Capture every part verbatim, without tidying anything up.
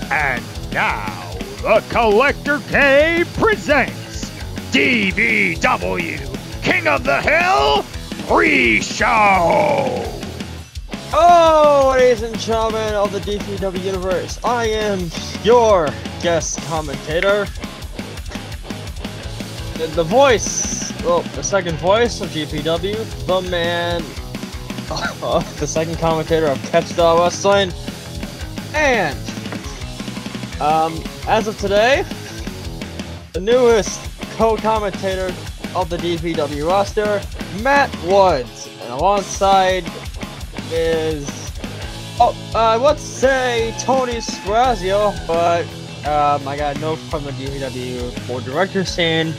And now, the Collector K presents D V W King of the Hill Pre-Show! Oh, ladies and gentlemen of the D V W Universe, I am your guest commentator. The, the voice, well, the second voice of G P W, the man, uh, the second commentator of Catch Style Wrestling, and, um, as of today, the newest co-commentator of the D V W roster, Matt Woods, and alongside is, oh, uh, let's say Tony Sprazio, but um, I got a note from the D V W board director saying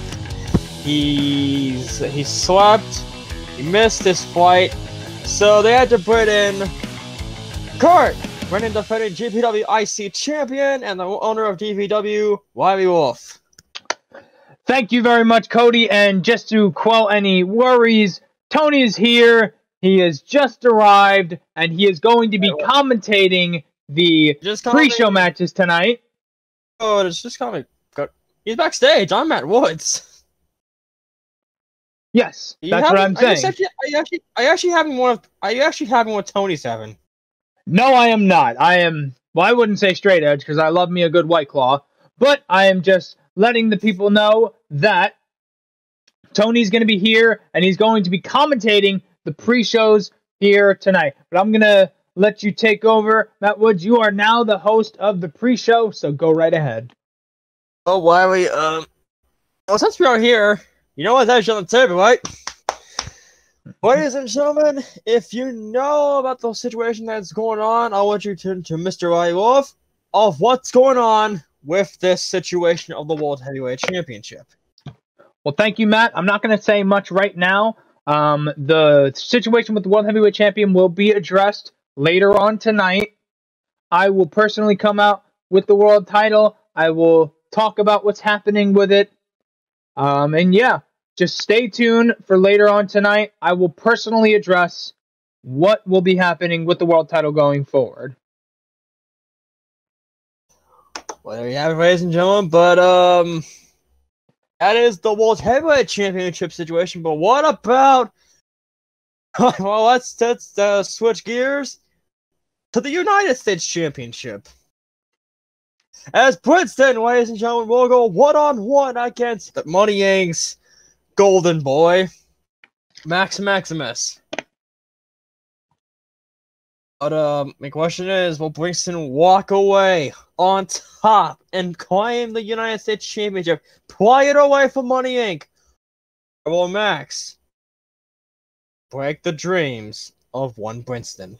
he's he slept, he missed his flight, so they had to put in Kurt, reigning defending G P W I C champion and the owner of D V W, Wiley Wolf. Thank you very much, Cody, and just to quell any worries, Tony is here. He has just arrived, and he is going to be commentating the pre-show matches tonight. Oh, it's just coming. He's backstage. I'm Matt Woods. Yes, that's what I'm saying. Are you actually, are you actually having one of? Are you actually having what Tony's having? No, I am not. I am. Well, I wouldn't say straight edge because I love me a good White Claw, but I am just letting the people know that Tony's going to be here, and he's going to be commentating the pre-shows here tonight. But I'm going to let you take over. Matt Woods, you are now the host of the pre-show, so go right ahead. Oh, Wiley, um, well, since we are here, you know what's actually on the table, right? Ladies and gentlemen, if you know about the situation that's going on, I want you to turn to Mister Wiley Wolf of what's going on with this situation of the World Heavyweight Championship. Well, thank you, Matt. I'm not going to say much right now. Um, the situation with the World Heavyweight Champion will be addressed later on tonight. I will personally come out with the world title. I will talk about what's happening with it. Um, and yeah, just stay tuned for later on tonight. I will personally address what will be happening with the world title going forward. Well, there you have it, ladies and gentlemen. But, um... that is the World Heavyweight Championship situation, but what about... well, let's, let's uh, switch gears to the United States Championship. As Princeton, ladies and gentlemen, will go one-on-one against the Money Incorporated's Golden Boy, Max Maximus. But um, my question is, will Princeton walk away on top and claim the United States Championship, pry it away from Money Incorporated? Or will Max break the dreams of one Princeton?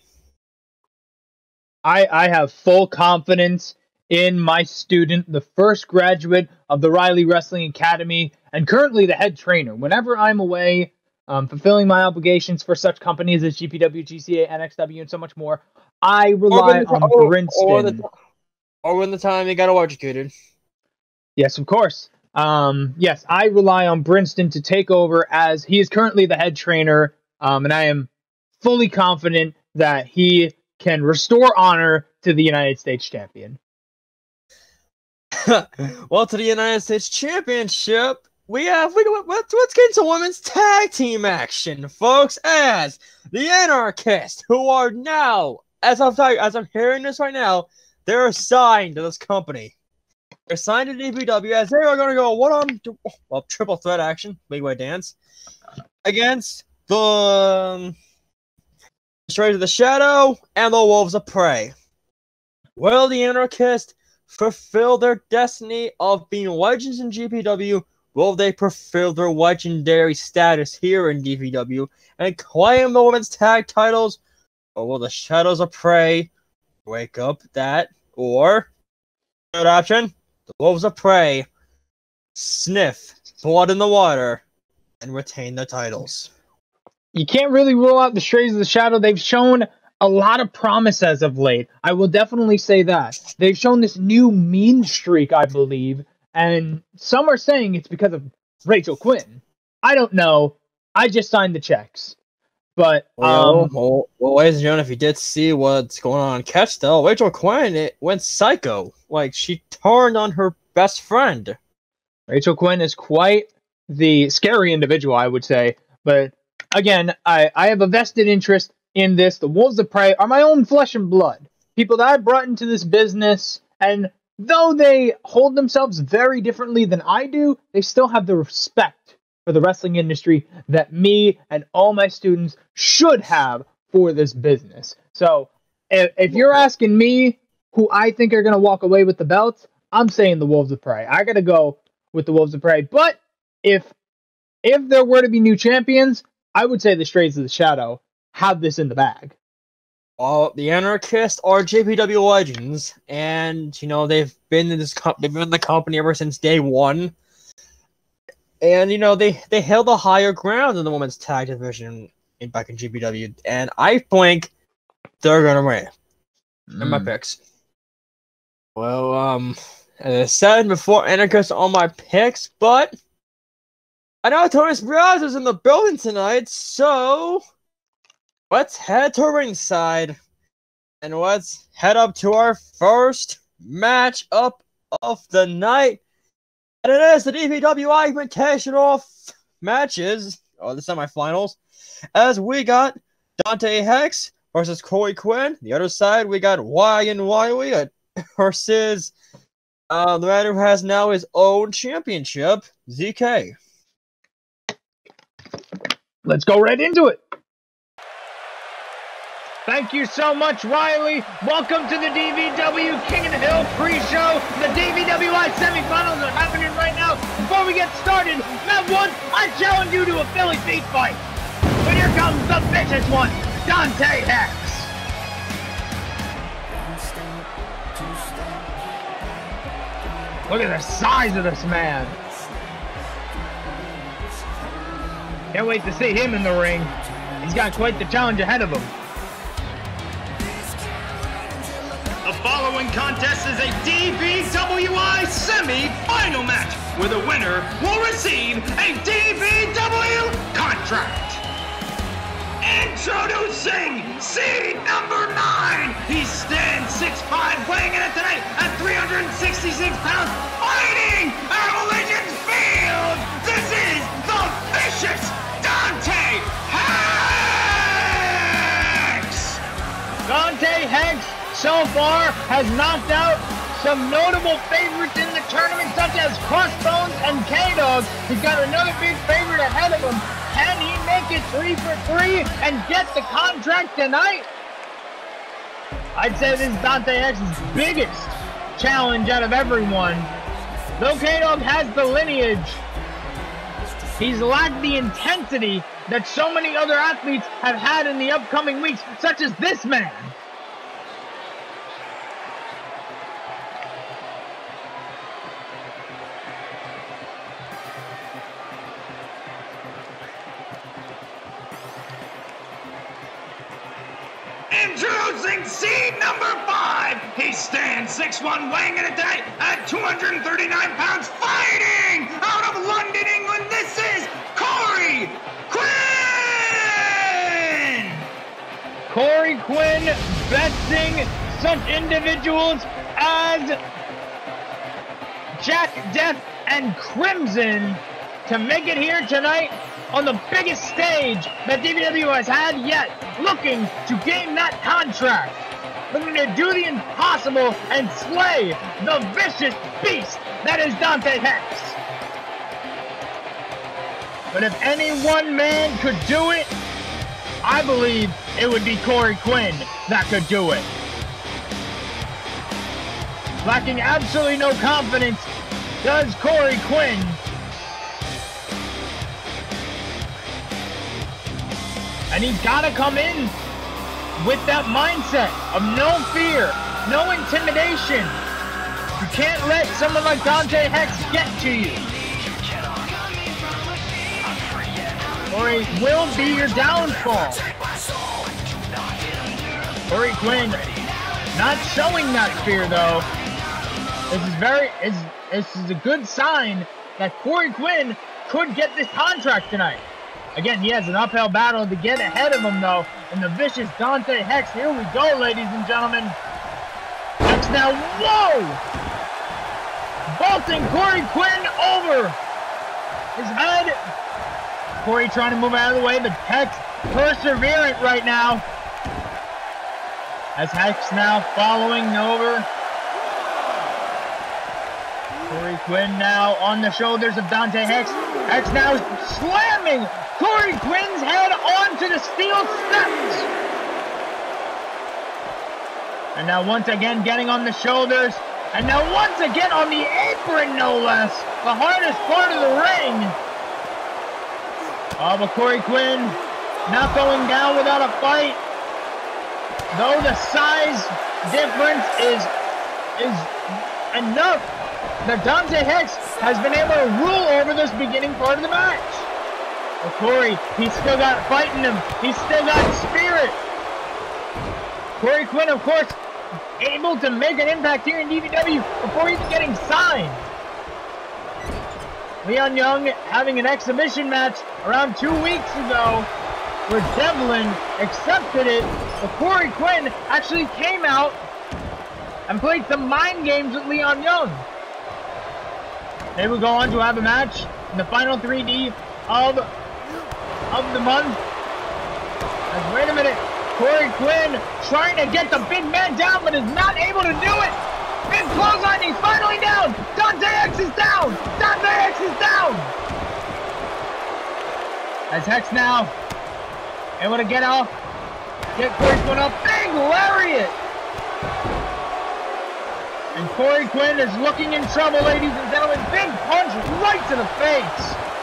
I, I have full confidence in my student, the first graduate of the Riley Wrestling Academy, and currently the head trainer. Whenever I'm away, Um, fulfilling my obligations for such companies as G P W, G C A, N X W, and so much more, I rely on or, Princeton. Or, the, or when the time they got electrocuted. Yes, of course. Um, yes, I rely on Princeton to take over as he is currently the head trainer, um, and I am fully confident that he can restore honor to the United States champion. Well, to the United States Championship, we have, we, let's, let's get into women's tag team action, folks, as the Anarchists, who are now, as I'm, as I'm hearing this right now, they're assigned to this company. They're signed to D V W as they are going to go one on, well, triple threat action, big way dance, against the um, Straight to the Shadow and the Wolves of Prey. Will the Anarchists fulfill their destiny of being legends in G P W? Will they fulfill their legendary status here in D V W and claim the women's tag titles? Or will the Shadows of Prey wake up that? Or, third option, the Wolves of Prey sniff blood in the water and retain the titles? You can't really rule out the Strays of the Shadow. They've shown a lot of promise as of late. I will definitely say that. They've shown this new mean streak, I believe, and some are saying it's because of Rachel Quinn. I don't know. I just signed the checks. But Well, um, well, well, ladies and gentlemen, if you did see what's going on in Catch, though, Rachel Quinn it went psycho. Like, she turned on her best friend. Rachel Quinn is quite the scary individual, I would say. But again, I, I have a vested interest in this. The Wolves of Prey are my own flesh and blood. People that I brought into this business, and though they hold themselves very differently than I do, they still have the respect for the wrestling industry that me and all my students should have for this business. So if, if you're asking me who I think are going to walk away with the belts, I'm saying the Wolves of Prey. I got to go with the Wolves of Prey. But if if there were to be new champions, I would say the Strays of the Shadow have this in the bag. Well, the Anarchists are J P W legends, and you know they've been in this co- they've been in the company ever since day one. And you know they they held the higher ground in the women's tag division in back in G P W, and I think they're gonna win. Mm. In my picks. Well, um, as I said before, Anarchists are my picks, but I know Tony Sprouse is in the building tonight, so let's head to ringside and let's head up to our first match up of the night. And it is the D V W I Invitational matches, or the semifinals, as we got Dante Hex versus Corey Quinn. The other side, we got Ryan Wiley versus uh, the man who has now his own championship, Z K. Let's go right into it. Thank you so much, Riley. Welcome to the D V W King of the Hill pre-show. The D V W I semifinals are happening right now. Before we get started, Matt Woods, I challenge you to a Philly feet fight. But here comes the vicious one, Dante Hex. Look at the size of this man. Can't wait to see him in the ring. He's got quite the challenge ahead of him. The following contest is a D V W I semi-final match, where the winner will receive a D V W contract. Introducing seed number nine. He stands six five, weighing in at tonight at three hundred sixty-six pounds, fighting out of Legends Field. This is the vicious Dante Hex. Dante Hex so far has knocked out some notable favorites in the tournament, such as Crossbones and K-Dog. He's got another big favorite ahead of him. Can he make it three for three and get the contract tonight? I'd say this is Dante Hex's biggest challenge out of everyone. Though K-Dog has the lineage, he's lacked the intensity that so many other athletes have had in the upcoming weeks, such as this man. Introducing seed number five. He stands six one, weighing in a day at two hundred thirty-nine pounds, fighting out of London, England. This is Corey Quinn. Corey Quinn besting such individuals as Jack Death and Crimson to make it here tonight on the biggest stage that D V W has had yet, looking to gain that contract, looking to do the impossible and slay the vicious beast that is Dante Hex. But if any one man could do it, I believe it would be Corey Quinn that could do it. Lacking absolutely no confidence does Corey Quinn. And he's got to come in with that mindset of no fear, no intimidation. You can't let someone like Dante Hex get to you, or it will be your downfall. Corey Quinn not showing that fear, though. This is very, is this is a good sign that Corey Quinn could get this contract tonight. Again, he has an uphill battle to get ahead of him, though. And the vicious Dante Hex. Here we go, ladies and gentlemen. Hex now. Whoa! Vaulting Corey Quinn over his head. Corey trying to move out of the way, but Hex perseverant right now. As Hex now following over. Corey Quinn now on the shoulders of Dante Hex. Hex now slamming Corey Quinn's head onto the steel steps. And now once again getting on the shoulders. And now once again on the apron, no less. The hardest part of the ring. Oh, but Corey Quinn not going down without a fight. Though the size difference is, is enough that Dante Hex has been able to rule over this beginning part of the match. Well, Corey, he's still got fight in him. He's still got spirit. Corey Quinn, of course, able to make an impact here in D V W before even getting signed. Leon Young having an exhibition match around two weeks ago where Devlin accepted it, but Corey Quinn actually came out and played some mind games with Leon Young. They will go on to have a match in the final three D of, of the month. And wait a minute, Corey Quinn trying to get the big man down, but is not able to do it. Big clothesline, he's finally down. Dante Hex is down. Dante Hex is down. As Hex now able to get off, get Corey Quinn up, big lariat. And Corey Quinn is looking in trouble, ladies and gentlemen. Big punch right to the face.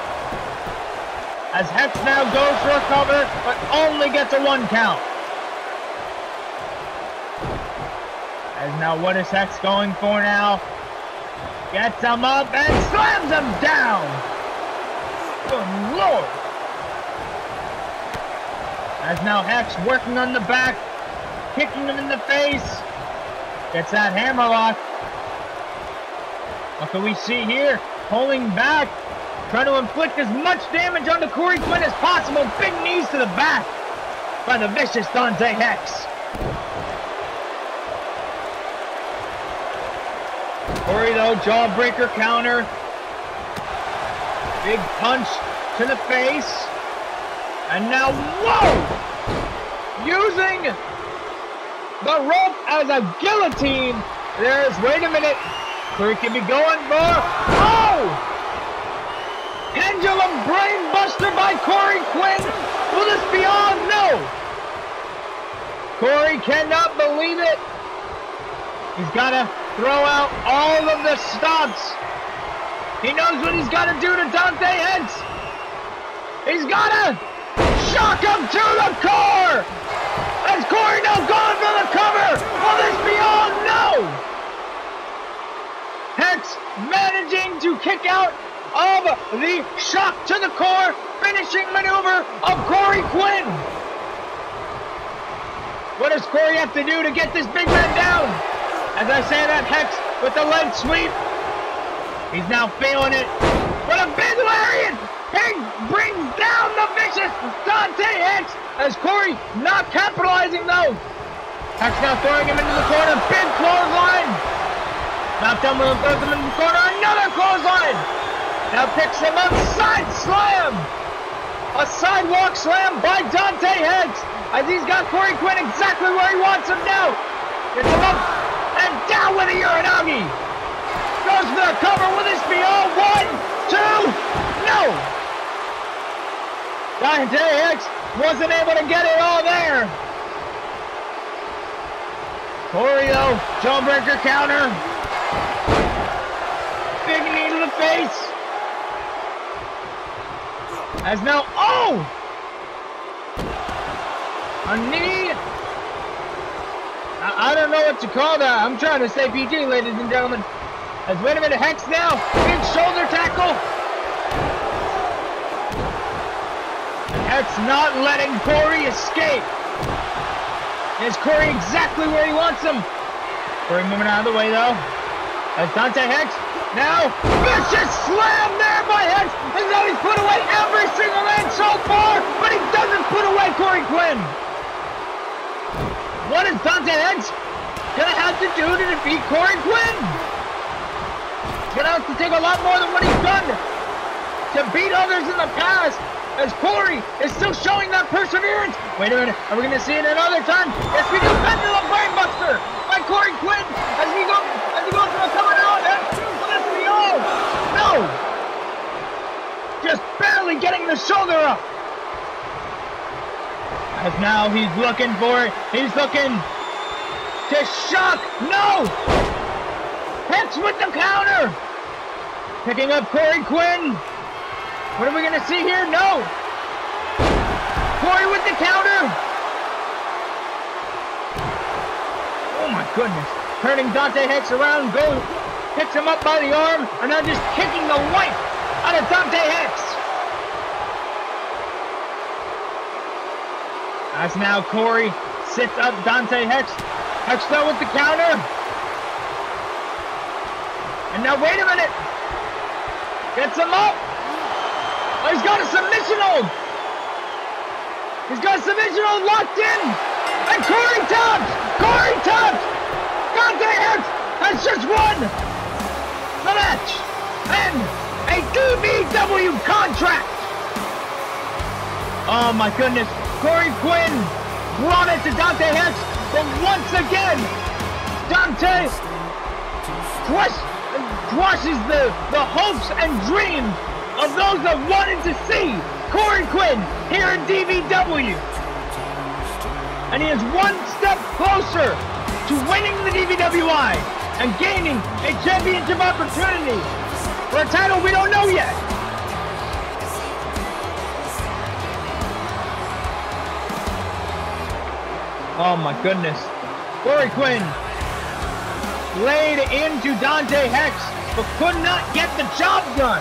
As Hex now goes for a cover, but only gets a one count. As now, what is Hex going for now? Gets him up and slams him down. Good Lord. As now Hex working on the back, kicking him in the face. Gets that hammerlock. What can we see here? Pulling back, trying to inflict as much damage onto Corey Quinn as possible. Big knees to the back by the vicious Dante Hex. Corey though, jawbreaker counter. Big punch to the face. And now, whoa! Using the rope as a guillotine. There's, wait a minute. Corey can be going for, oh! Pendulum brainbuster by Corey Quinn. Will this be on? No. Corey cannot believe it. He's got to throw out all of the stops. He knows what he's got to do to Dante Hex. He's got to shock him to the core. As Corey now going for the cover. Will this be on? No. Hex managing to kick out of the shock to the core. Finishing maneuver of Corey Quinn. What does Corey have to do to get this big man down? As I say that, Hex with the leg sweep. He's now feeling it. But a big lariat. Big brings down the vicious Dante Hex. As Corey not capitalizing though. Hex now throwing him into the corner. Big clothesline. Knocked down with him, throws him into the corner. Another clothesline. Now picks him up. Side slam. A sidewalk slam by Dante Hex. As he's got Corey Quinn exactly where he wants him now. Gets him up. And down with a Uranagi. Goes for the cover. Will this be all? One, two, no. Dante Hex wasn't able to get it all there. Corey though, jawbreaker counter. Big knee to the face. As now, oh! A knee. I don't know what to call that. I'm trying to stay P G, ladies and gentlemen. As wait a minute, Hex now. Big shoulder tackle. Hex not letting Corey escape. Is Corey exactly where he wants him? Corey moving out of the way though. As Dante Hex Now, vicious slam there by Hex, and now he's put away every single man so far, but he doesn't put away Corey Quinn. What is Dante Hex gonna have to do to defeat Corey Quinn? He's gonna have to take a lot more than what he's done to beat others in the past, as Corey is still showing that perseverance. Wait a minute, are we gonna see it another time? Yes, we do. Pendulum Brainbuster by Corey Quinn as we go as he goes for the coming out and Felicity. Oh no! Just barely getting the shoulder up. As now he's looking for it. He's looking to shock. No! Hits with the counter. Picking up Corey Quinn. What are we gonna see here? No! Corey with the counter! Oh my goodness. Turning Dante Hex around, goes, picks him up by the arm, and now just kicking the life out of Dante Hex. As now Corey sits up Dante Hex. Hex though with the counter. And now wait a minute. Gets him up. Oh, he's got a submission hold! He's got a submission hold locked in! And Corey taps! Corey taps! Dante Hex has just won the match! And a D V W contract! Oh my goodness, Corey Quinn brought it to Dante Hex, but once again, Dante crush, crushes the, the hopes and dreams of those that wanted to see Corey Quinn here in D V W. And he is one step closer to winning the D V W I and gaining a championship opportunity for a title we don't know yet. Oh my goodness. Corey Quinn laid into Dante Hex, but could not get the job done.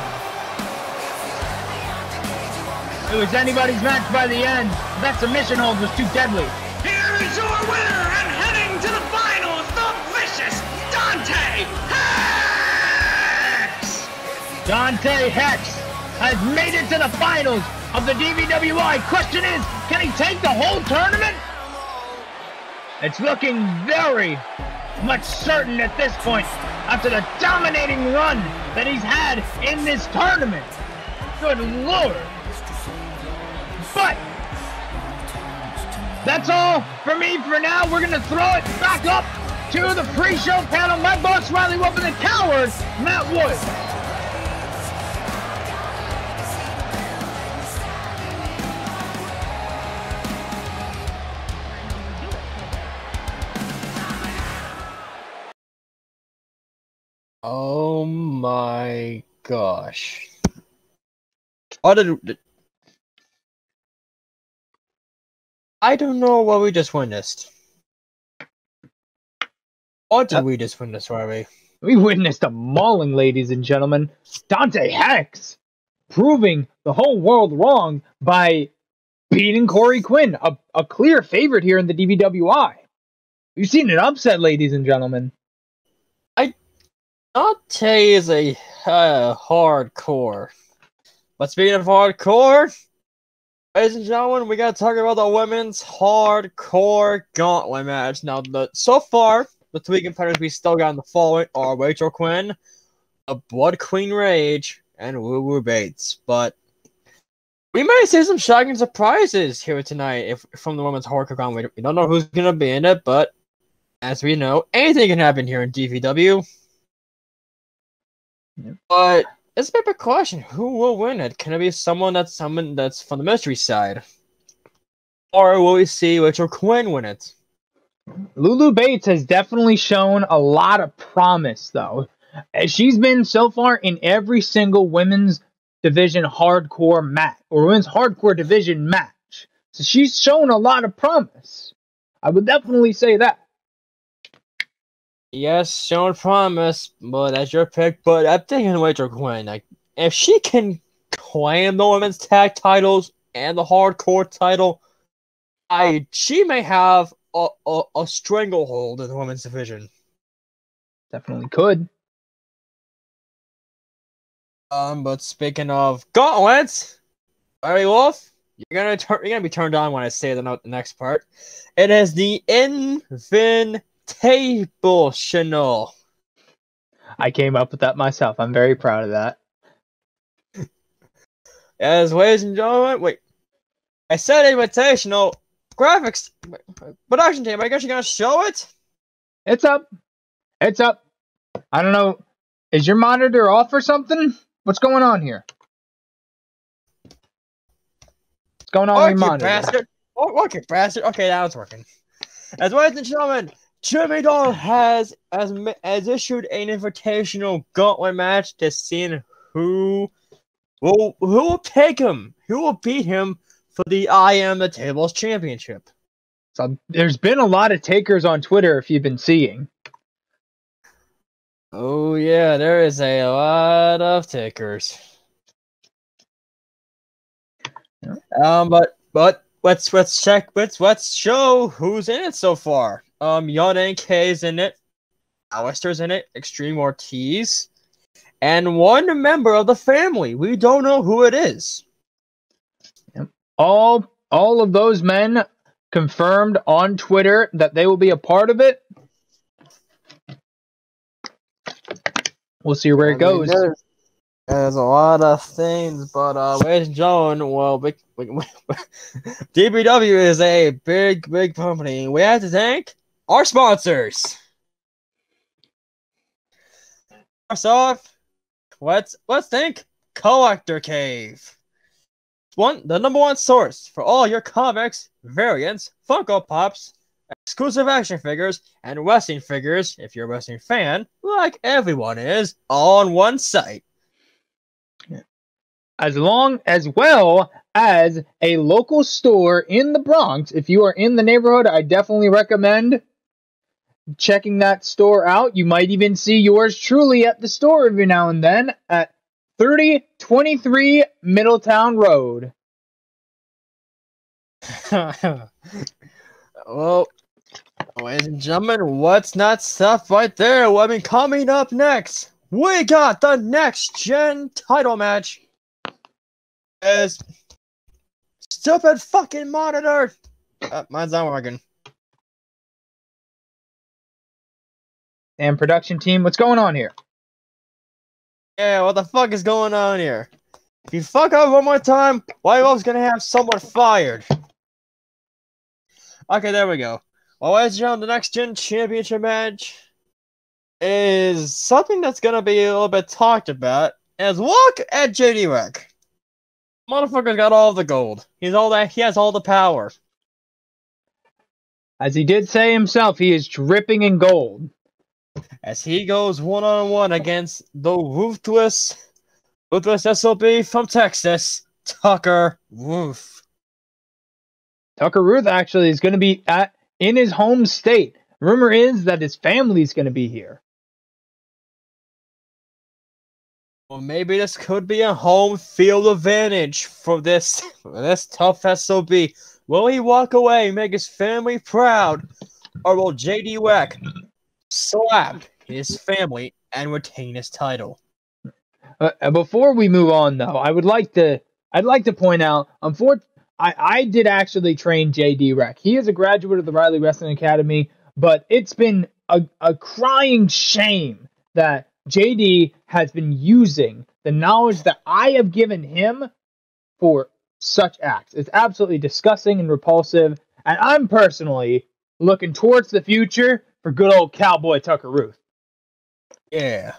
It was anybody's match by the end. That submission hold was too deadly. Here is your winner and heading to the finals, the vicious Dante Hex! Dante Hex has made it to the finals of the D V W I. Question is, can he take the whole tournament? It's looking very much certain at this point after the dominating run that he's had in this tournament. Good Lord. But that's all for me for now. We're going to throw it back up to the pre-show panel. My boss, Riley Wolf, and the coward, Matt Wood. Oh my gosh. What did... I don't know what we just witnessed. What did uh, we just witness, Riley? We witnessed a mauling, ladies and gentlemen. Dante Hex proving the whole world wrong by beating Corey Quinn, a, a clear favorite here in the D V W I. We've seen an upset, ladies and gentlemen. I Dante is a uh, hardcore. But speaking of hardcore, ladies and gentlemen, we gotta talk about the women's hardcore gauntlet match. Now, the so far, the three competitors we still got in the following are Rachel Quinn, the Blood Queen Rage, and Woo Woo Bates. But we might see some shocking surprises here tonight if from the women's hardcore gauntlet. We don't know who's gonna be in it, but as we know, anything can happen here in D V W. Yep. But it's a bit of a question. Who will win it? Can it be someone that's someone that's from the mystery side? Or will we see Rachel Quinn win it? Lulu Bates has definitely shown a lot of promise, though. She's been so far in every single women's division hardcore match, or women's hardcore division match. So she's shown a lot of promise. I would definitely say that. Yes, shown promise, but that's your pick. But I'm thinking Rachel Quinn. Like, if she can claim the women's tag titles and the hardcore title, I she may have a, a, a stranglehold in the women's division. Definitely could. Um, but speaking of gauntlets, Larry Wolf, you're gonna turn, you're gonna be turned on when I say the note. The next part, it is the Invitational. I came up with that myself. I'm very proud of that. As ladies and gentlemen, wait, I said Invitational graphics production team. I guess you're gonna show it. It's up. It's up. I don't know. Is your monitor off or something? What's going on here? What's going on Fuck with your you, monitor? bastard. Oh, fuck you, bastard. Okay, now it's working. As ladies and gentlemen, Jimmy Dolan has has has issued an invitational gauntlet match to see who will who will take him, who will beat him for the I Am the Tables Championship. So there's been a lot of takers on Twitter if you've been seeing. Oh yeah, there is a lot of takers. Yeah. Um, but but let's let's check. Let's let's show who's in it so far. Um, Yon N K's in it, Alistair's in it, Extreme Ortiz, and one member of the family. We don't know who it is. Yep. All all of those men confirmed on Twitter that they will be a part of it. We'll see where it I mean, goes. there's, there's a lot of things, but uh, ladies and gentlemen, well, big, big, D B W is a big, big company. We have to thank our sponsors. First off, let's let's thank Collector Cave. One, the number one source for all your comics, variants, Funko Pops, exclusive action figures, and wrestling figures, if you're a wrestling fan, like everyone is, all on one site. As long as well as a local store in the Bronx. If you are in the neighborhood, I definitely recommend checking that store out. You might even see yours truly at the store every now and then at thirty twenty-three Middletown Road. Well, ladies and gentlemen, what's not stuff right there? Well, I mean, coming up next, we got the next gen title match. As stupid fucking monitor. Uh, mine's not working. And production team, what's going on here? Yeah, what the fuck is going on here? If you fuck up one more time, White Wolf's gonna have someone fired. Okay, there we go. Well, ladies and gentlemen, the next gen championship match is something that's gonna be a little bit talked about. As look at J D Rec. Motherfucker's got all the gold. He's all that. He has all the power. As he did say himself, he is dripping in gold. As he goes one on one against the ruthless, ruthless S O B from Texas, Tucker Ruth. Tucker Ruth actually is going to be at in his home state. Rumor is that his family's going to be here. Well, maybe this could be a home field advantage for this, for this tough S O B. Will he walk away, make his family proud, or will J D Rec slap his family and retain his title? Uh, before we move on, though, I would like to I'd like to point out, unfortunately, I, I did actually train J D Rec. He is a graduate of the Riley Wrestling Academy, but it's been a, a crying shame that J D has been using the knowledge that I have given him for such acts. It's absolutely disgusting and repulsive, and I'm personally looking towards the future for good old cowboy Tucker Ruth. Yeah.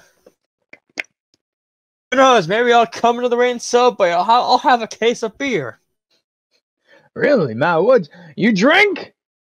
Who knows? Maybe I'll come into the rain Subway. I'll, ha- I'll have a case of beer. Really, Matt Woods? You drink?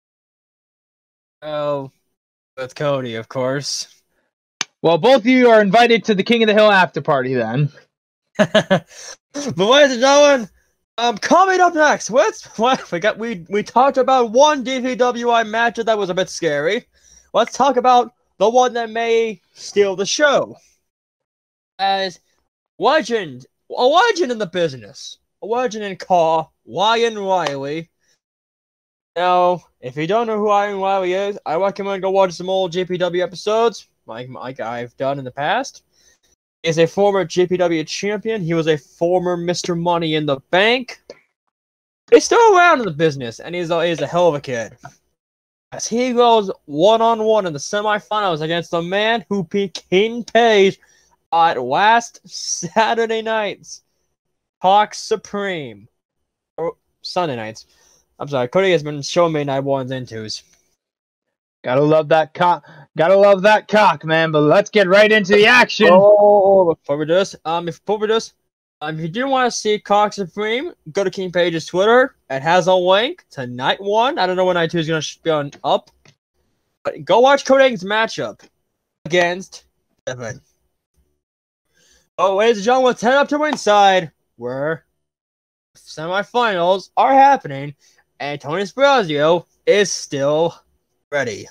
Oh, with Cody, of course. Well, both of you are invited to the King of the Hill after party then. But ladies and gentlemen, um, coming up next, what's what we got? We we talked about one D V W I match that was a bit scary. Let's talk about the one that may steal the show. As legend, a legend in the business, a legend in Caw, Ryan Riley. Now, if you don't know who Ryan Riley is, I recommend go watch some old J P W episodes, like like I've done in the past. He is a former J P W champion. He was a former Mister Money in the Bank. He's still around in the business, and he's a, he's a hell of a kid. As he goes one-on-one in the semifinals against the man who beat King Page at last Saturday night's Talk Supreme. Or Sunday nights. I'm sorry, Cody has been showing me night ones and twos. Gotta love that cock. Gotta love that cock, man. But let's get right into the action. Oh, before we do this, um, if before we do this, um, if you do want to see Cock Supreme, go to King Page's Twitter. It has a link to night one. I don't know when night two is gonna be on up, but go watch Cody Egan's matchup against Devin. Oh, ladies and gentlemen, let's head up to ringside where semifinals are happening, and Tony Sprazio is still ready.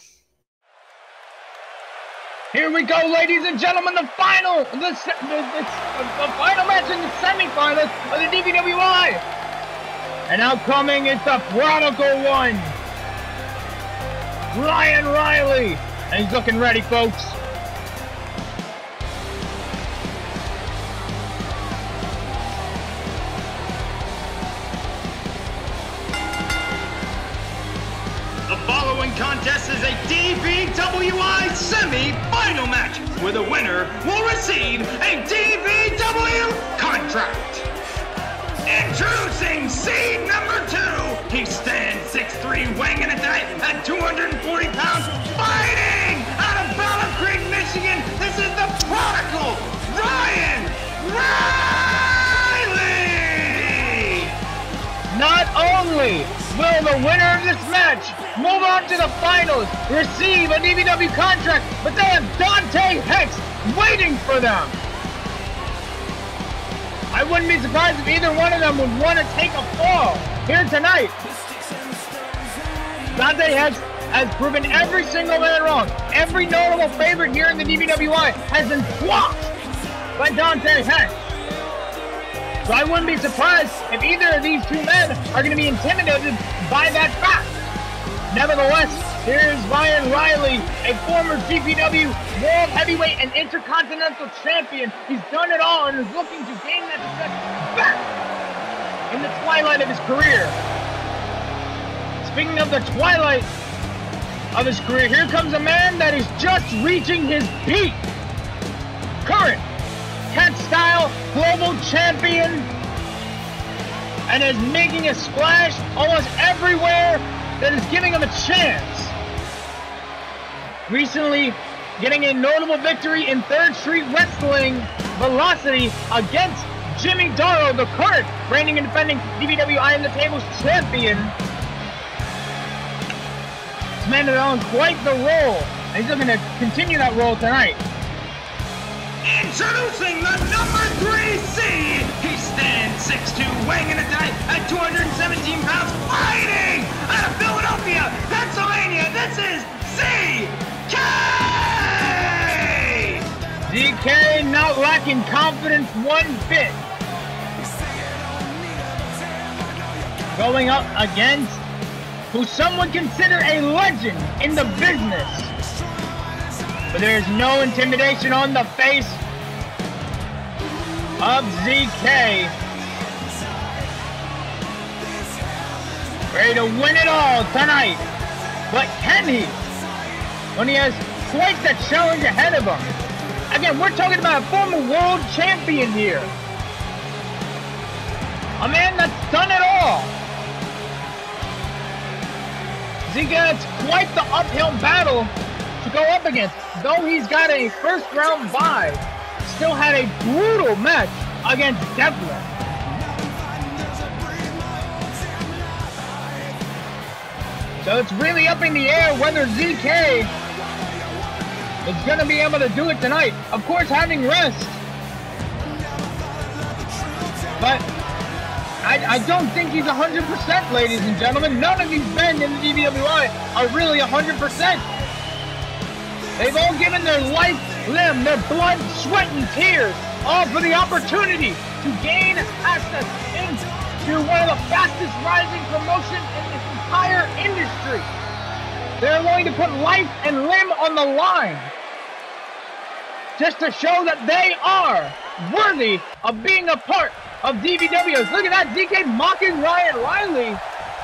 Here we go, ladies and gentlemen, the final, the, the, the, the final match in the semifinals of the D B W I. And now coming is the Prodigal One, Ryan Riley. And he's looking ready, folks. The following contest is a D B W I semi-final match where the winner will receive a D B W contract. Introducing seed number two. He stands six three, weighing in tonight at two hundred forty pounds, fighting out of Battle Creek, Michigan. This is the Prodigal Ryan Riley. Not only will the winner of this match move on to the finals, receive a D B W contract, but they have Dante Hex waiting for them. I wouldn't be surprised if either one of them would want to take a fall here tonight. Dante Hex has proven every single man wrong. Every notable favorite here in the D B W I has been squashed by Dante Hex. So I wouldn't be surprised if either of these two men are going to be intimidated by that fact. Nevertheless, here's Ryan Riley, a former G P W World Heavyweight and Intercontinental Champion. He's done it all and is looking to gain that success back in the twilight of his career. Speaking of the twilight of his career, here comes a man that is just reaching his peak. Current Cat Style Global Champion, and is making a splash almost everywhere that is giving him a chance. Recently, getting a notable victory in Third Street Wrestling Velocity against Jimmy Darrow, the current reigning and defending D B W I on the Tables champion. This man is on quite the roll, and he's looking to continue that roll tonight. Introducing the number three seed. He stands six two, weighing in tonight at two hundred seventeen pounds, fighting out of Philadelphia, Pennsylvania. This is Z K! Z K not lacking confidence one bit. Going up against who some would consider a legend in the business. But there is no intimidation on the face of Z K. Ready to win it all tonight. But can he? When he has quite the challenge ahead of him. Again, we're talking about a former world champion here. A man that's done it all. Z K, it's quite the uphill battle to go up against. Though he's got a first round bye, still had a brutal match against Devlin. So it's really up in the air whether Z K is going to be able to do it tonight. Of course, having rest. But I, I don't think he's one hundred percent, ladies and gentlemen. None of these men in the D B W I are really one hundred percent. They've all given their life, limb, their blood, sweat, and tears, all for the opportunity to gain access into one of the fastest rising promotions in this entire industry. They're willing to put life and limb on the line to just to show that they are worthy of being a part of D V Ws. Look at that, Z K mocking Ryan Riley.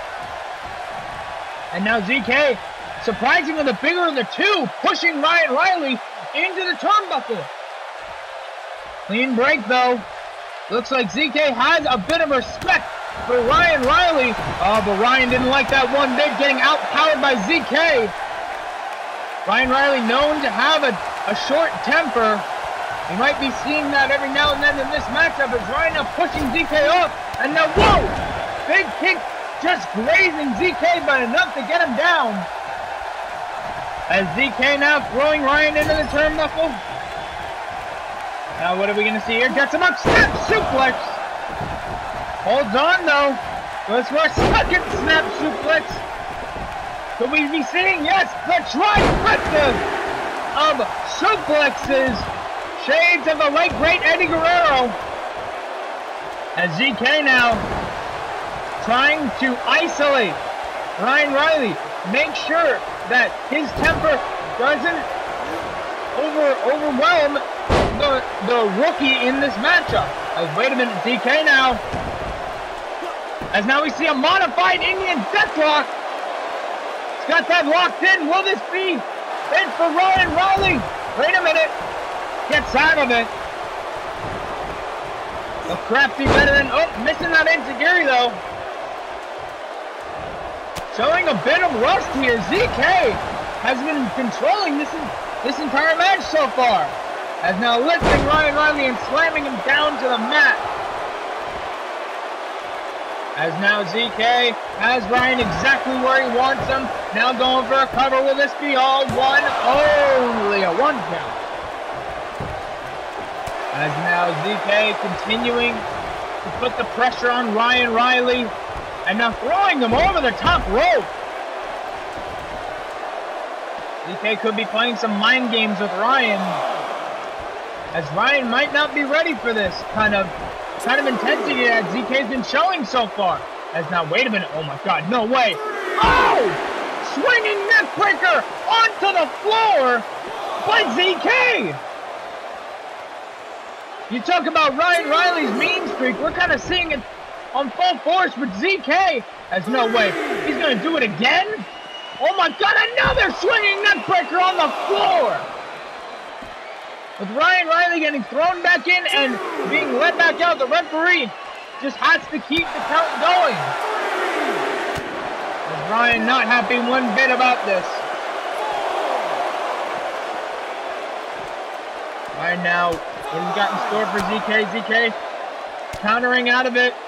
And now Z K, surprisingly the bigger of the two, pushing Ryan Riley into the turnbuckle. Clean break though. Looks like Z K has a bit of respect for Ryan Riley. Oh, but Ryan didn't like that one bit, getting outpowered by Z K. Ryan Riley known to have a, a short temper. You might be seeing that every now and then in this matchup as Ryan now pushing Z K off. And now, whoa! Big kick just grazing Z K, but enough to get him down. As Z K now throwing Ryan into the turnbuckle. Now what are we going to see here? Gets him up, snap suplex. Holds on though. Goes for a second snap suplex. Could we be seeing, yes, the trifecta of suplexes. Shades of the late great Eddie Guerrero. As Z K now trying to isolate Ryan Riley. Make sure that his temper doesn't over overwhelm the, the rookie in this matchup. As, wait a minute, Z K now. As now we see a modified Indian deathlock. He's got that locked in. Will this be it for Ryan Riley? Wait a minute. Gets out of it. A crafty veteran. Oh, missing that enziguri though. Showing a bit of rust here. Z K has been controlling this, this entire match so far. As now lifting Ryan Riley and slamming him down to the mat. As now Z K has Ryan exactly where he wants him. Now going for a cover. Will this be all one? Only a one count. As now Z K continuing to put the pressure on Ryan Riley. And now throwing him over the top rope. Z K could be playing some mind games with Ryan. As Ryan might not be ready for this kind of kind of intensity that Z K's been showing so far. As now, wait a minute. Oh my God, no way. Oh! Swinging neckbreaker onto the floor by Z K. You talk about Ryan Riley's mean streak. We're kind of seeing it on full force with Z K. As no way. He's going to do it again? Oh my God, another swinging neckbreaker on the floor. With Ryan Riley getting thrown back in and being led back out, the referee just has to keep the count going. As Ryan not happy one bit about this. Ryan now, what has got in store for Z K? Z K countering out of it.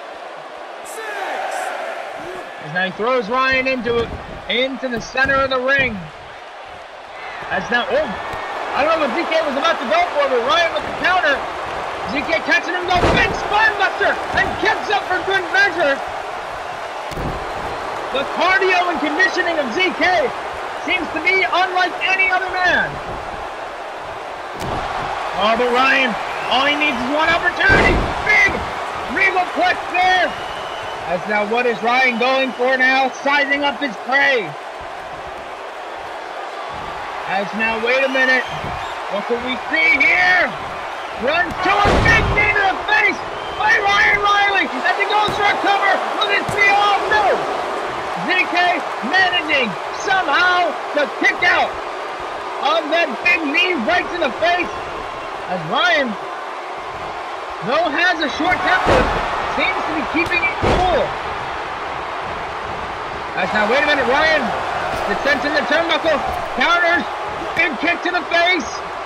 As now he throws Ryan into it, into the center of the ring. As now, oh. I don't know what Z K was about to go for, but Ryan with the counter. Z K catching him, go big spine buster, and kicks up for good measure. The cardio and conditioning of Z K seems to be unlike any other man. Oh, but Ryan, all he needs is one opportunity. Big regal plex there. As now, what is Ryan going for now? Sizing up his prey. As now, wait a minute. What can we see here? Runs to a big knee to the face by Ryan Riley. As he goes for a cover. Will this be all? No. Z K managing somehow to kick out of that big knee right to the face. As Ryan, though has a short temper, seems to be keeping it cool. As now, wait a minute, Ryan. Descents in the turnbuckle. Counters. Big kick to the face.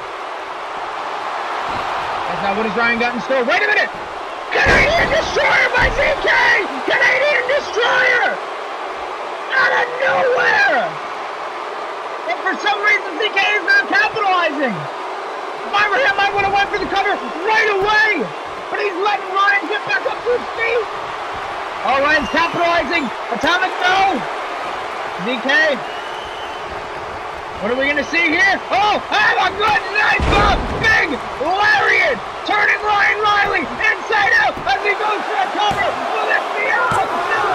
That's not what has Ryan got in store. Wait a minute. Canadian Destroyer by Z K. Canadian Destroyer. Out of nowhere. But for some reason, Z K is not capitalizing. If I were him, I would have went for the cover right away. But he's letting Ryan get back up to his feet. Oh, Ryan's capitalizing. Atomic no. Z K. What are we going to see here? Oh, have a good night, Bob! Big lariat! Turning Ryan Riley inside out as he goes for a cover! Will this be out? No!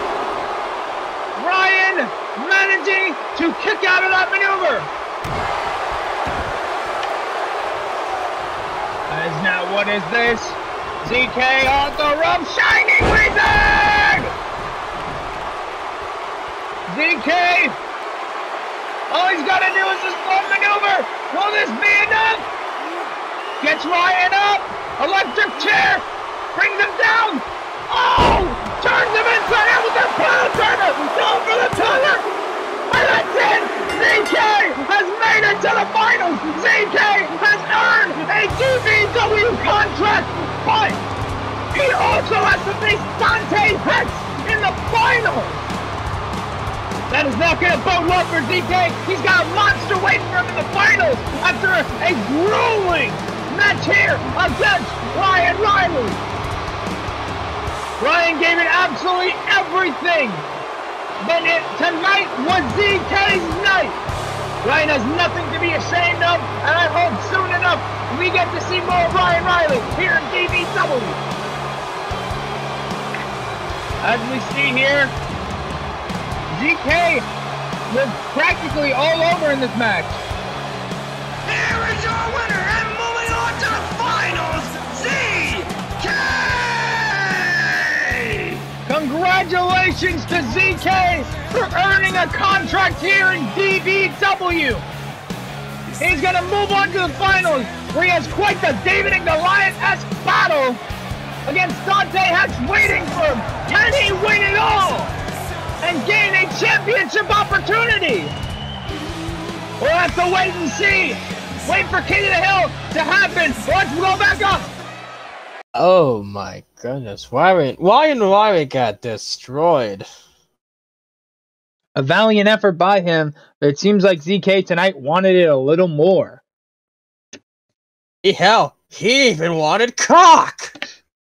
Ryan managing to kick out of that maneuver! what is this? Z K on the rope, Shining Wizard! Z K! All he's got to do is this one maneuver! Will this be enough? Gets Ryan up! Electric chair! Brings him down! Oh! Turns him inside out with that pile turner! Going for the tunnel! And that's it! Z K has made it to the finals! Z K has earned a D V W contract! But he also has to face Dante Hex in the finals! That is not going to bode well for Z K. He's got a monster waiting for him in the finals after a, a grueling match here against Ryan Riley. Ryan gave it absolutely everything. Then it, tonight was Z K's night. Ryan has nothing to be ashamed of, and I hope soon enough we get to see more of Ryan Riley here in D V W. As we see here, Z K was practically all over in this match. Here is your winner, and moving on to the finals, Z K! Congratulations to Z K for earning a contract here in D V W. He's going to move on to the finals, where he has quite the David and Goliath-esque battle against Dante Hex waiting for him. Can he win it all and gain a championship opportunity? We'll have to wait and see. Wait for King of the Hill to happen. Let's go back up. Oh my goodness. Ryan, Ryan Riley got destroyed. A valiant effort by him, but it seems like Z K tonight wanted it a little more. He, hell, he even wanted cock!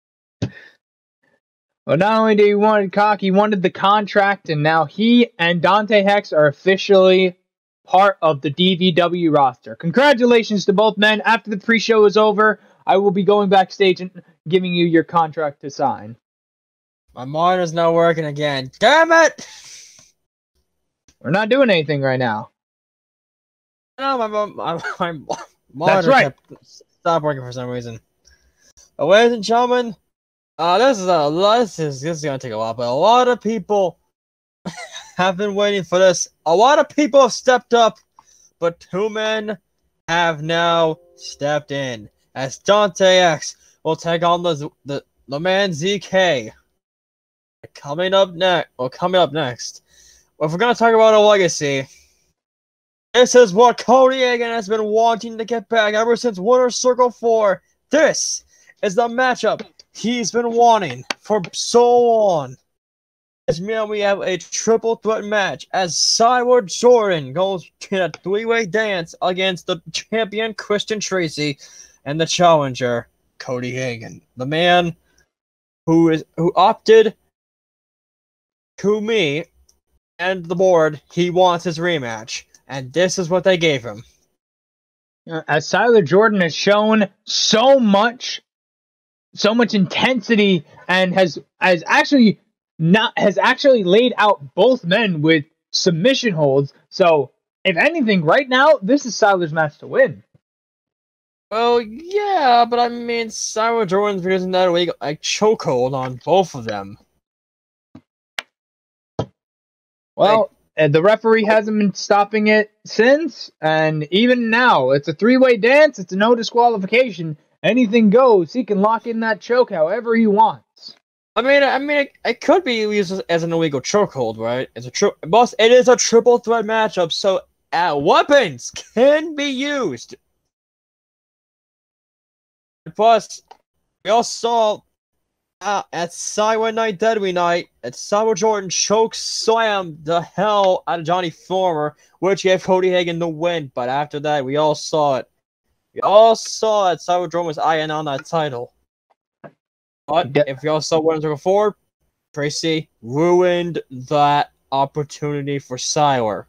Well, not only did he want cock, he wanted the contract, and now he and Dante Hex are officially part of the D V W roster. Congratulations to both men. After the pre-show is over, I will be going backstage and giving you your contract to sign. My monitor's not working again. Damn it! We're not doing anything right now. No, my, my, my, my monitor That's right. kept, stopped working for some reason. But ladies and gentlemen, uh, this is a this is this is gonna take a while, but a lot of people have been waiting for this. A lot of people have stepped up, but two men have now stepped in as Dante X will take on the the the man Z K. Coming up next, or coming up next, well, if we're gonna talk about a legacy, this is what Cody Hagan has been wanting to get back ever since Winter Circle four. This is the matchup he's been wanting for so long. As now we have a triple threat match as Cyborg Jordan goes in a three-way dance against the champion Christian Tracy and the challenger Cody Hagan, the man who is who opted to me and the board. He wants his rematch, and this is what they gave him. As Cyler Jordan has shown so much, so much intensity, and has has actually not has actually laid out both men with submission holds. So, if anything, right now this is Cyler's match to win. Well, yeah, but I mean, Cyber Jordan's using that illegal a chokehold on both of them. Well, and the referee hasn't been stopping it since, and even now, it's a three-way dance. It's a no disqualification. Anything goes. He can lock in that choke however he wants. I mean, I mean, it, it could be used as an illegal chokehold, right? It's a tri- boss. It is a triple threat matchup, so uh, weapons can be used. Plus, we all saw uh, at Cyber Night Deadly Night, at Cyber Jordan choke slam the hell out of Johnny Former, which gave Cody Hagan the win. But after that, we all saw it. We all saw it. Cyber Jordan was eyeing on that title. But if we all saw Winter Circle four, Tracy ruined that opportunity for Cyber.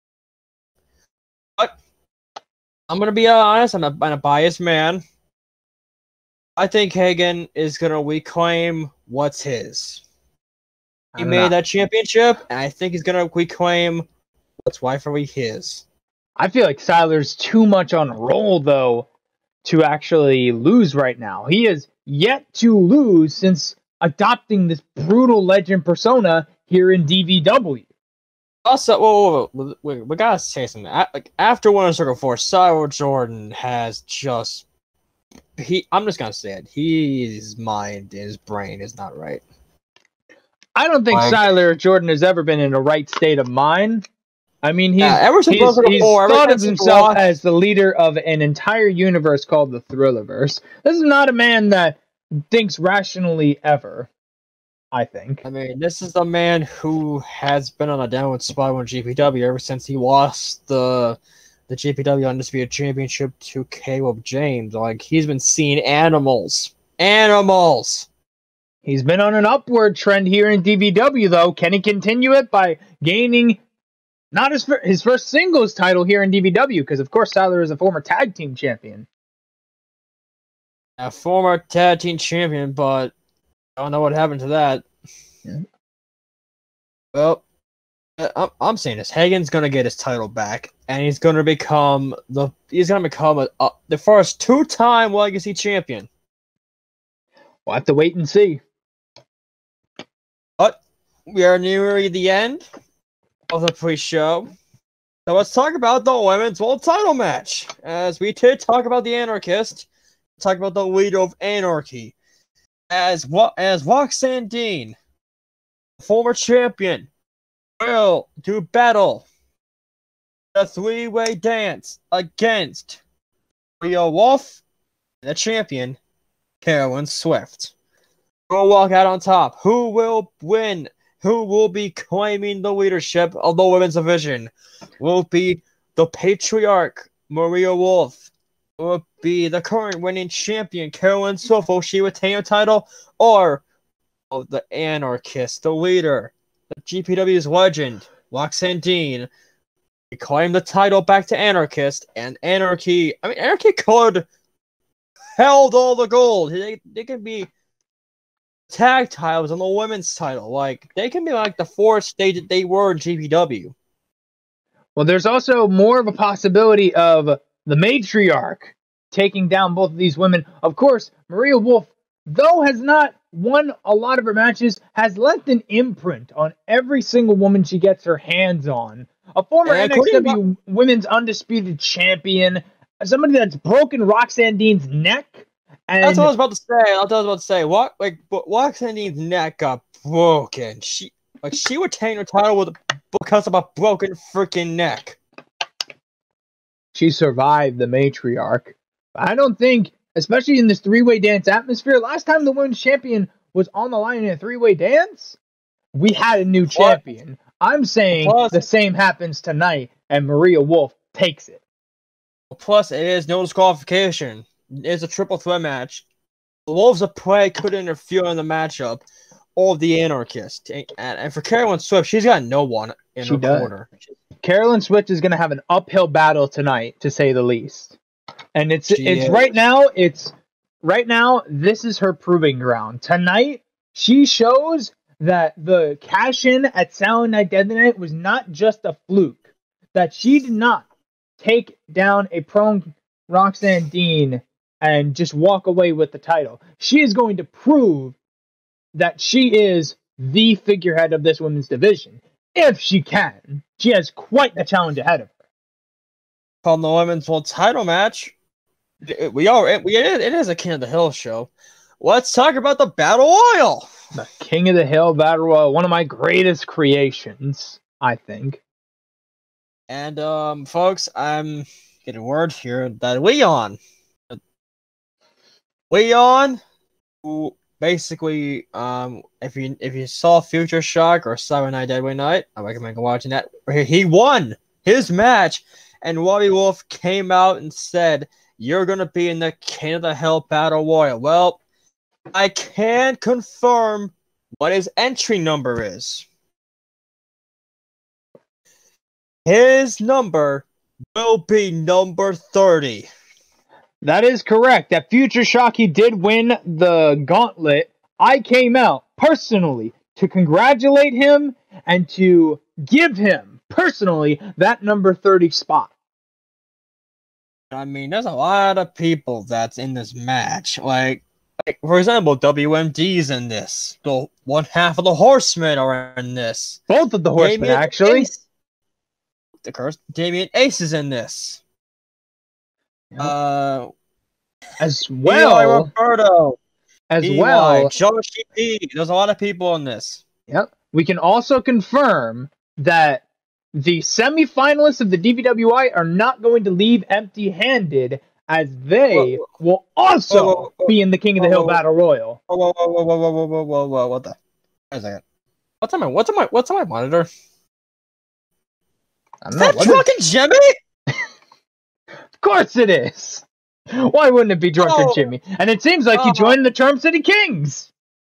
But I'm gonna be honest. I'm a, I'm a biased man. I think Hagan is going to reclaim what's his. He made know. that championship, and I think he's going to reclaim what's rightfully his. I feel like Cyler's too much on a roll, though. to actually lose right now. He has yet to lose since adopting this brutal legend persona here in D V W. Also, whoa, whoa, whoa, we, we gotta say something. A- Like after Winter Circle Four, Cyril Jordan has just he. I'm just gonna say it. His mind, his brain is not right. I don't think Like- Siler Jordan has ever been in a right state of mind. I mean, he's, Yeah, ever since he's, Winter Circle he's Four, ever thought of since he himself lost- as the leader of an entire universe called the Thrillerverse. This is not a man that thinks rationally ever, I think. I mean, this is the man who has been on a downward spiral in G P W ever since he lost the the G P W Undisputed Championship to Caleb James. Like, he's been seeing animals. Animals! He's been on an upward trend here in D V W, though. Can he continue it by gaining not his, fir- his first singles title here in D V W? Because, of course, Siler is a former tag team champion. A former tag team champion, but I don't know what happened to that. Yeah. Well, uh, I'm, I'm saying this. Hagen's gonna get his title back, and he's gonna become the he's gonna become a, a, the first two-time Legacy champion. We'll have to wait and see. But we are nearing the end of the pre-show, so let's talk about the women's world title match. As we did talk about the Anarchist, talk about the leader of Anarchy, as what as Roxanne Dean, former champion, will do battle a three-way dance against Rhea Wolf and the champion, Carolyn Swift. Who will walk out on top? Who will win? Who will be claiming the leadership of the women's division? Will it be the patriarch, Maria Wolf? Will it be the current winning champion, Carolyn Swift? Will she retain her title? Or will the Anarchist, the leader, the G P W's legend, Roxanne Dean, claim the title back to Anarchist? And Anarchy, I mean, Anarchy could held all the gold. They, they can be tag titles on the women's title. Like, they can be like the fourth stage that they were in G P W. Well, there's also more of a possibility of the matriarch taking down both of these women. Of course, Maria Wolf, though has not won a lot of her matches, has left an imprint on every single woman she gets her hands on. A former And N X W including Women's Undisputed Champion, somebody that's broken Roxanne Dean's neck. And That's what I was about to say. That's what I was about to say. What, like, but Roxanne Dean's neck got broken. She, like, she retained her title with because of a broken freaking neck. she survived the matriarch. I don't think, especially in this three-way dance atmosphere, last time the women's champion was on the line in a three-way dance, we had a new champion. I'm saying Plus- the same happens tonight, and Maria Wolf takes it. Plus, it is no disqualification. It's a triple threat match. The Wolves of Prey could interfere in the matchup, or the Anarchist. And, and for Carolyn Swift, she's got no one in She her does. corner. Carolyn Swift is going to have an uphill battle tonight, to say the least. And it's She it's is. right now. It's right now. This is her proving ground. Tonight, she shows that the cash in at Silent Night Deadly Night was not just a fluke. That she did not take down a prone Roxanne Dean and just walk away with the title. She is going to prove that she is the figurehead of this women's division. If she can. She has quite the challenge ahead of her. From the women's world title match, it- we are it, we, it is a King of the Hill show. Let's talk about the Battle Royal. The King of the Hill Battle Royal, one of my greatest creations, I think. And um, folks, I'm getting word here that Leon, Leon, who basically, um, if you if you saw Future Shock or Silent Night Deadly Night, I recommend watching that. He won his match, and Robbie Wolf came out and said, "You're gonna be in the King of the Hill Battle Royal." Well, I can confirm what his entry number is. His number will be number thirty. That is correct. At Future Shock, he did win the gauntlet. I came out personally to congratulate him and to give him personally that number thirty spot. I mean, there's a lot of people that's in this match. Like, like for example, W M D's in this. The one half of the Horsemen are in this. Both of the Horsemen, Damian actually. Ace, the curse. Damian Ace is in this. Yep. Uh, as well. Eli Roberto. As Eli, well. Joshi P. There's a lot of people in this. Yep. We can also confirm that the semifinalists of the D V W I are not going to leave empty-handed, as they whoa, whoa. will also whoa, whoa, whoa. be in the King of the whoa, Hill whoa. Battle Royal. Whoa, whoa, whoa, whoa, whoa, whoa, whoa, whoa, whoa, what the? Wait a second. What's on my, what's on my, what's on my monitor? I don't Is know, that what Drunken is... Jimmy? Of course it is! Why wouldn't it be Drunken Oh. Jimmy? And it seems like he Oh. joined the Charm City Kings!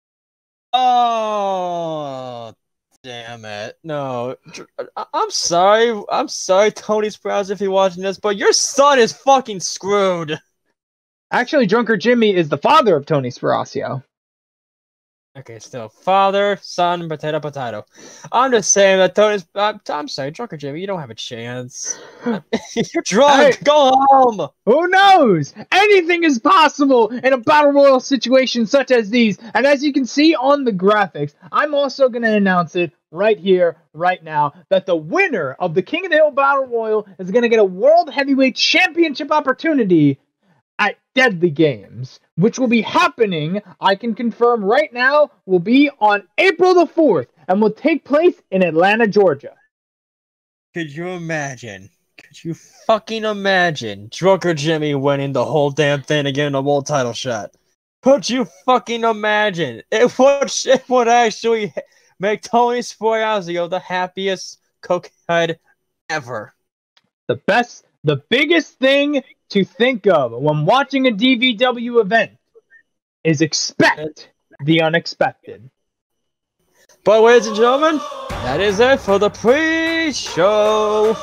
Oh, damn it. No. Dr- I- I'm sorry. I'm sorry, Tony Sprouse, if you're watching this, but your son is fucking screwed. Actually, Drunker Jimmy is the father of Tony Sparaccio. Okay, still. Father, son, potato, potato. I'm just saying that Tony's... I'm, I'm sorry, Drunker Jimmy, you don't have a chance. You're drunk. Hey. Go home. Who knows? Anything is possible in a battle royal situation such as these. And as you can see on the graphics, I'm also going to announce it right here, right now, that the winner of the King of the Hill Battle Royal is going to get a World Heavyweight Championship opportunity at Deadly Games, which will be happening, I can confirm right now, will be on April the fourth and will take place in Atlanta, Georgia. Could you imagine? Could you fucking imagine Drunker Jimmy winning the whole damn thing and getting a world title shot? Could you fucking imagine? It would, it would actually make Tony Sparaccio the happiest cokehead ever. The best, the biggest thing to think of when watching a D V W event is expect the unexpected. But ladies and gentlemen, that is it for the pre-show.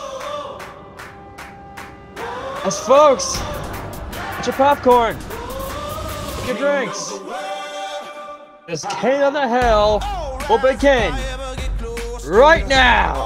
As folks, get your popcorn, get your drinks. This King of the Hill will begin right now.